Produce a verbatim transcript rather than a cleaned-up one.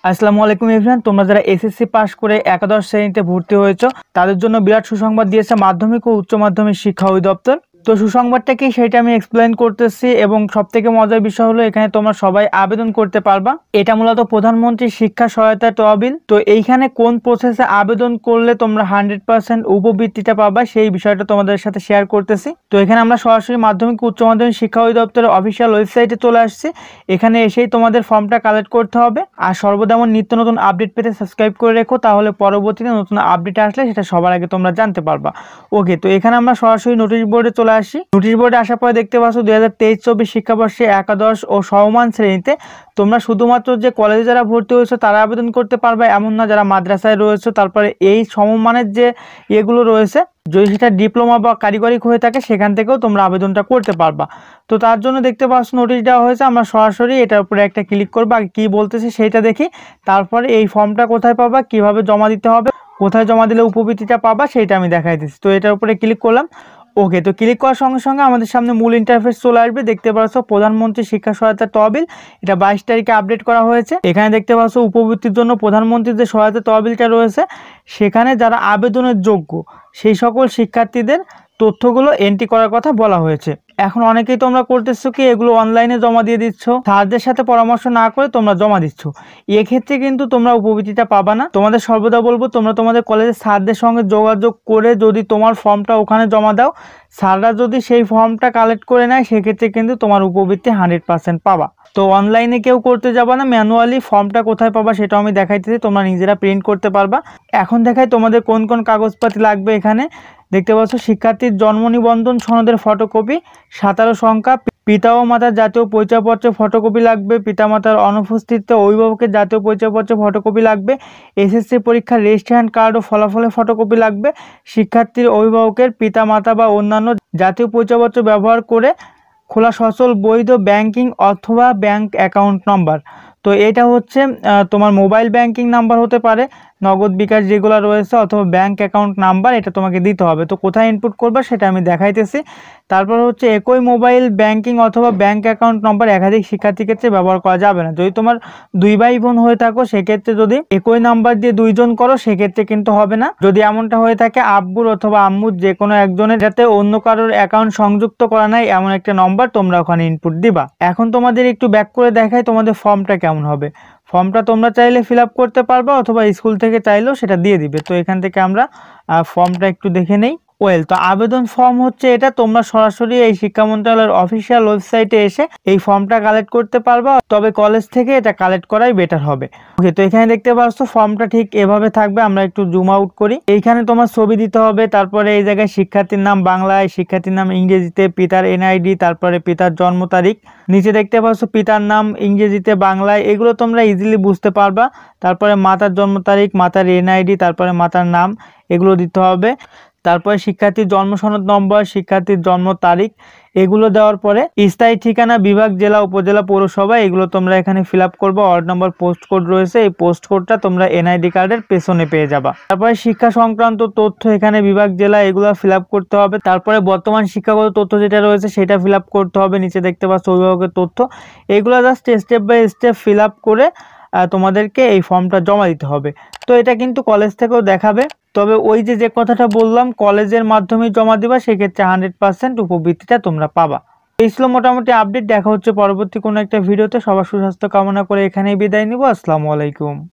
আসসালামু আলাইকুম এভরিওয়ান, তোমরা যারা এসএসসি পাস করে একাদশ শ্রেণীতে ভর্তি হয়েছো তাদের জন্য বিরাট সুসংবাদ দিয়েছে মাধ্যমিক ও উচ্চ মাধ্যমিক শিক্ষা অধিদপ্তর। তো সুসংবাদটা কি সেটা আমি এক্সপ্লেন করতেছি এবং সবথেকে মজার বিষয় হলো এখানে তোমরা সবাই আবেদন করতে পারবা। এটা মূলত প্রধানমন্ত্রী শিক্ষা সহায়তা তহবিল। তো এইখানে কোন প্রসেসে আবেদন করলে তোমরা হান্ড্রেড পার্সেন্ট উপবৃত্তিটা পাবা সেই বিষয়টা তোমাদের সাথে শেয়ার করতেছি। তো এখানে আমরা সরাসরি মাধ্যমিক উচ্চ মাধ্যমিক শিক্ষা অধিদপ্তরের অফিসিয়াল ওয়েবসাইটে চলে আসছি। এখানে এসেই তোমাদের ফর্মটা কালেক্ট করতে হবে। আর সর্বদা এমন নিত্য নতুন আপডেট পেতে সাবস্ক্রাইব করে রেখো, তাহলে পরবর্তীতে নতুন আপডেট আসলে সেটা সবার আগে তোমরা জানতে পারবা। ওকে, তো এখানে আমরা সরাসরি নোটিশ বোর্ডে চলে আসি। নোটিশ বোর্ডে আসার পরে দেখতে পাচ্ছ দুই হাজার তেইশ চব্বিশ শিক্ষাবর্ষে একাদশ ও সমমান শ্রেণীতে তোমরা শুধুমাত্র যে কলেজে যারা ভর্তি হয়েছে তারা আবেদন করতে পারবে এমন না, যারা মাদ্রাসায় রয়েছে তারপরে এই সমমানের যে এগুলো রয়েছে যদি সেটা ডিপ্লোমা বা কারিগরিক হয়ে থাকে সেখান থেকেও তোমরা আবেদনটা করতে পারবা। তো তার জন্য দেখতে পাচ্ছ নোটিশ দেওয়া হয়েছে। আমরা সরাসরি এটার উপরে একটা ক্লিক করবো, আগে কী বলতেছে সেইটা দেখি, তারপরে এই ফর্মটা কোথায় পাবা, কিভাবে জমা দিতে হবে, কোথায় জমা দিলে উপবৃত্তিটা পাবা সেইটা আমি দেখাই দিচ্ছি। তো এটার উপরে ক্লিক করলাম। ওকে, তো ক্লিক করার সঙ্গে সঙ্গে আমাদের সামনে মূল ইন্টারফেস চলে আসবে। দেখতে পাচ্ছ প্রধানমন্ত্রী শিক্ষা সহায়তা তহবিল, এটা বাইশ তারিখে আপডেট করা হয়েছে। এখানে দেখতে পাচ্ছ উপবৃত্তির জন্য প্রধানমন্ত্রীর যে সহায়তা তহবিলটা রয়েছে সেখানে যারা আবেদনের যোগ্য সেই সকল শিক্ষার্থীদের তথ্যগুলো এন্ট্রি করার কথা বলা হয়েছে। এখন অনেকেই তোমরা করতেছো কি এগুলো অনলাইনে জমা দিয়ে দিচ্ছ, স্যারদের সাথে পরামর্শ না করে তোমরা জমা দিচ্ছ। এক্ষেত্রে কিন্তু তোমরা উপবৃত্তিটা পাবা না। তোমাদের সর্বদা বলবো তোমরা তোমাদের কলেজের স্যারদের সঙ্গে যোগাযোগ করে যদি তোমার ফর্মটা ওখানে জমা দাও, স্যাররা যদি সেই ফর্মটা কালেক্ট করে নেয় সেক্ষেত্রে কিন্তু তোমার উপবৃত্তি হান্ড্রেড পার্সেন্ট পাবা। তো অনলাইনে কেউ করতে যাবা না, ম্যানুয়ালি ফর্মটা কোথায় পাবা সেটাও আমি দেখাইতেছি, তোমরা নিজেরা প্রিন্ট করতে পারবা। এখন দেখাই তোমাদের কোন কোন কাগজপাতি লাগবে। এখানে দেখতে পাচ্ছ শিক্ষার্থীর জন্ম নিবন্ধন সনদের ফটোকপি সতেরো সংখ্যা, পিতা ও মাতার জাতীয় পরিচয়পত্রের ফটোকপি লাগবে, পিতামাতার অনুপস্থিতিতে অভিভাবকের জাতীয় পরিচয়পত্রের ফটোকপি লাগবে, এসএসসি পরীক্ষার রেজিস্ট্রেশন কার্ড ও ফলাফলের ফটোকপি লাগবে, শিক্ষার্থীর অভিভাবকের পিতামাতা বা অন্যান্য জাতীয় পরিচয়পত্র ব্যবহার করে খোলা সচল বৈধ ব্যাংকিং অথবা ব্যাংক অ্যাকাউন্ট নম্বর। তো এটা হচ্ছে তোমার মোবাইল ব্যাংকিং নাম্বার হতে পারে, নগদ বিকাশ যেগুলো রয়েছে, অথবা ব্যাংক অ্যাকাউন্ট নাম্বার, এটা তোমাকে দিতে হবে। তো কোথায় ইনপুট করবে সেটা আমি দেখাইতেছি। তারপর হচ্ছে একই মোবাইল ব্যাংকিং অথবা ব্যাংক অ্যাকাউন্ট নম্বর একাধিক শিক্ষার্থীর ক্ষেত্রে ব্যবহার করা যাবে না। যদি তোমার দুই ভাই বোন হয়ে থাকো সেক্ষেত্রে যদি একই নাম্বার দিয়ে দুইজন করো সেক্ষেত্রে কিন্তু হবে না। যদি এমনটা হয়ে থাকে আব্বুর অথবা আম্মুর যে কোনো একজনের যাতে অন্য কারোর অ্যাকাউন্ট সংযুক্ত করা নাই এমন একটা নম্বর তোমরা ওখানে ইনপুট দিবা। এখন তোমাদের একটু ব্যাক করে দেখাই তোমাদের ফর্মটা কেমন হবে। ফর্মটা তোমরা চাইলে ফিল আপ করতে পারবা অথবা স্কুল থেকে চাইলেও সেটা দিয়ে দিবে। তো এখান থেকে আমরা ফর্মটা একটু দেখে নেই। ওয়েল, তো আবেদন ফর্ম হচ্ছে এটা, তোমরা সরাসরি এই শিক্ষা মন্ত্রণালয়ের অফিসিয়াল ওয়েবসাইটে এসে এই ফর্মটা কালেক্ট করতে পারবা, তবে কলেজ থেকে এটা কালেক্ট করাই বেটার হবে। ওকে, তো এখানে দেখতে পাচ্ছ ফর্মটা ঠিক এভাবে থাকবে। আমরা একটু জুম আউট করি। এইখানে তোমার ছবি দিতে হবে, তারপরে এই জায়গায় শিক্ষার্থীর নাম বাংলায়, শিক্ষার্থীর নাম ইংরেজিতে, পিতার এনআইডি, তারপরে পিতার জন্ম তারিখ, নিচে দেখতে পাচ্ছ পিতার নাম ইংরেজিতে বাংলায়, এগুলো তোমরা ইজিলি বুঝতে পারবা। তারপরে মাতার জন্ম তারিখ, মাতার এনআইডি, তারপরে মাতার নাম, এগুলো দিতে হবে। তারপরে শিক্ষার্থীর জন্ম সনদ নম্বর, শিক্ষার্থীর জন্ম তারিখ, এগুলো দেওয়ার পরে স্থায়ী ঠিকানা, বিভাগ, জেলা, উপজেলা, পৌরসভা, এগুলো তোমরা এখানে ফিল আপ করবো। ওয়ার্ড নম্বর, পোস্ট কোড রয়েছে, এই পোস্ট কোডটা তোমরা এনআইডি কার্ডের পেছনে পেয়ে যাবা। তারপরে শিক্ষা সংক্রান্ত তথ্য, এখানে বিভাগ, জেলা, এগুলো ফিল আপ করতে হবে। তারপরে বর্তমান শিক্ষাগত তথ্য যেটা রয়েছে সেটা ফিল আপ করতে হবে। নিচে দেখতে পাচ্ছ অভিভাবকের তথ্য, এগুলো just step by step fill up করে তোমাদেরকে এই ফর্মটা জমা দিতে হবে। তো এটা কিন্তু কলেজ থেকেও দেখাবে, তবে ওই যে যে কথাটা বললাম কলেজের মাধ্যমে জমা দিবা সেক্ষেত্রে হান্ড্রেড পার্সেন্ট উপবৃত্তিটা তোমরা পাবা। এই ছিল মোটামুটি আপডেট। দেখা হচ্ছে পরবর্তী কোনো একটা ভিডিওতে। সবার সুস্বাস্থ্য কামনা করে এখানেই বিদায় নিব। আসসালামু আলাইকুম।